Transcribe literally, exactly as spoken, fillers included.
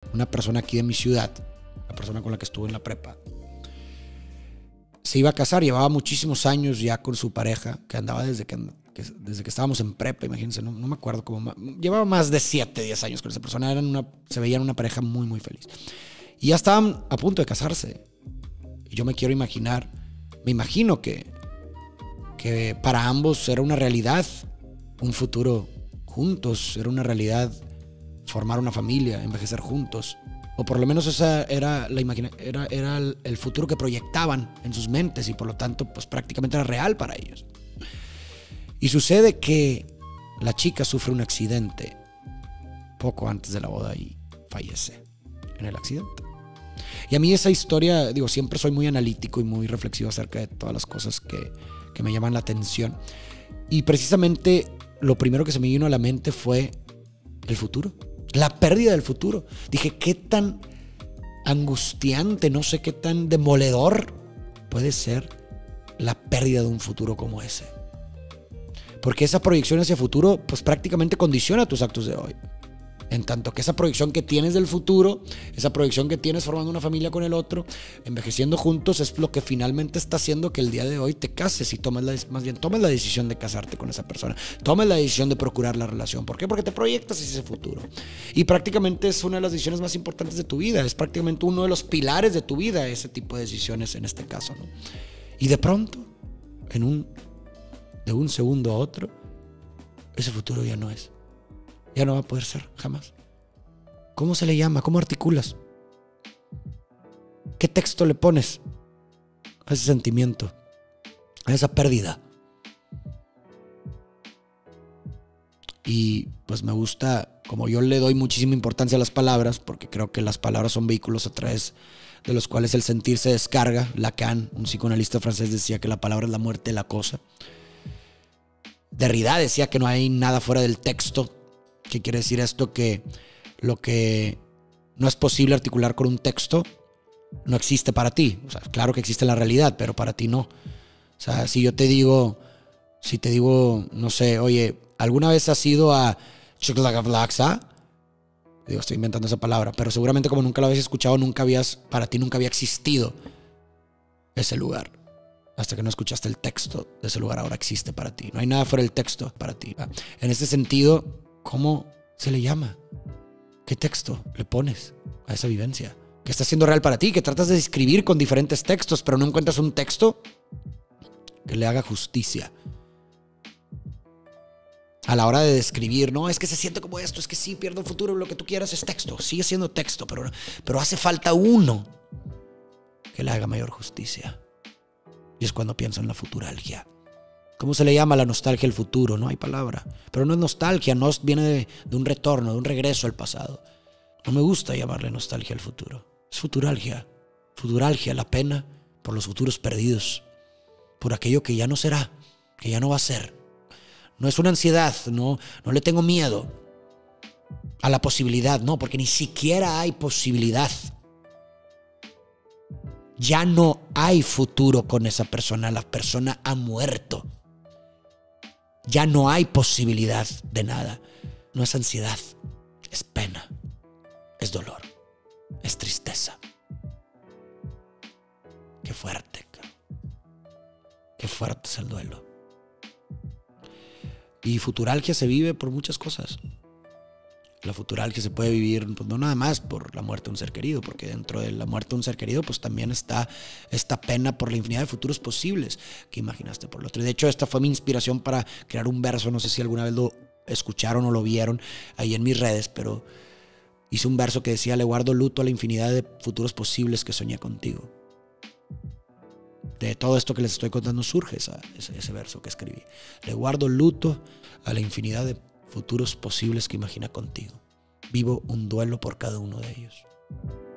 una persona aquí de mi ciudad, la persona con la que estuve en la prepa, se iba a casar, llevaba muchísimos años ya con su pareja, que andaba desde que, que, desde que estábamos en prepa, imagínense, no, no me acuerdo cómo, llevaba más de siete, diez años con esa persona, eran una, se veían una pareja muy, muy feliz. Y ya estaban a punto de casarse. Y yo me quiero imaginar, me imagino que, que para ambos era una realidad, un futuro juntos, era una realidad formar una familia, envejecer juntos. O por lo menos esa era, la imagina, era, era el, el futuro que proyectaban en sus mentes y por lo tanto pues prácticamente era real para ellos. Y sucede que la chica sufre un accidente poco antes de la boda y fallece en el accidente. Y a mí esa historia, digo, siempre soy muy analítico y muy reflexivo acerca de todas las cosas que, que me llaman la atención. Y precisamente lo primero que se me vino a la mente fue el futuro. La pérdida del futuro. Dije, qué tan angustiante, no sé qué tan demoledor puede ser la pérdida de un futuro como ese. Porque esa proyección hacia futuro, pues prácticamente condiciona tus actos de hoy. En tanto que esa proyección que tienes del futuro, esa proyección que tienes formando una familia con el otro, envejeciendo juntos, es lo que finalmente está haciendo que el día de hoy te cases y tomes la, más bien tomes la decisión de casarte con esa persona. Tomes la decisión de procurar la relación. ¿Por qué? Porque te proyectas hacia ese futuro. Y prácticamente es una de las decisiones más importantes de tu vida. Es prácticamente uno de los pilares de tu vida, ese tipo de decisiones en este caso, ¿no? Y de pronto, en un, de un segundo a otro, ese futuro ya no es. Ya no va a poder ser, jamás. ¿Cómo se le llama? ¿Cómo articulas? ¿Qué texto le pones a ese sentimiento, a esa pérdida? Y pues me gusta, como yo le doy muchísima importancia a las palabras, porque creo que las palabras son vehículos a través de los cuales el sentir se descarga. Lacan, un psicoanalista francés, decía que la palabra es la muerte de la cosa. Derrida decía que no hay nada fuera del texto. ¿Qué quiere decir esto? Que lo que no es posible articular con un texto no existe para ti. O sea, claro que existe en la realidad, pero para ti no. O sea, si yo te digo, si te digo, no sé, oye, ¿alguna vez has ido a Chiclagavlaxa? Digo, estoy inventando esa palabra, pero seguramente como nunca lo habías escuchado, nunca habías, para ti nunca había existido ese lugar. Hasta que no escuchaste el texto de ese lugar, ahora existe para ti. No hay nada fuera del texto para ti. En ese sentido, ¿cómo se le llama? ¿Qué texto le pones a esa vivencia? ¿Qué está siendo real para ti? Que tratas de describir con diferentes textos, pero no encuentras un texto que le haga justicia. A la hora de describir, no, es que se siente como esto, es que sí, pierdo el futuro, lo que tú quieras es texto. Sigue siendo texto, pero, pero hace falta uno que le haga mayor justicia. Y es cuando pienso en la futuralgia. ¿Cómo se le llama la nostalgia al futuro? No hay palabra. Pero no es nostalgia, no viene de, de un retorno, de un regreso al pasado. No me gusta llamarle nostalgia al futuro. Es futuralgia. Futuralgia, la pena por los futuros perdidos. Por aquello que ya no será, que ya no va a ser. No es una ansiedad, no, no le tengo miedo a la posibilidad, no, porque ni siquiera hay posibilidad. Ya no hay futuro con esa persona, la persona ha muerto. Ya no hay posibilidad de nada. No es ansiedad, es pena, es dolor, es tristeza. Qué fuerte, qué fuerte es el duelo. Y futuralgia se vive por muchas cosas. La futuralgia se puede vivir, pues, no nada más por la muerte de un ser querido, porque dentro de la muerte de un ser querido pues también está esta pena por la infinidad de futuros posibles que imaginaste por el otro. Y de hecho esta fue mi inspiración para crear un verso, no sé si alguna vez lo escucharon o lo vieron ahí en mis redes, pero hice un verso que decía: le guardo luto a la infinidad de futuros posibles que soñé contigo. De todo esto que les estoy contando surge esa, ese, ese verso que escribí. Le guardo luto a la infinidad de futuros posibles que imagina contigo. Vivo un duelo por cada uno de ellos.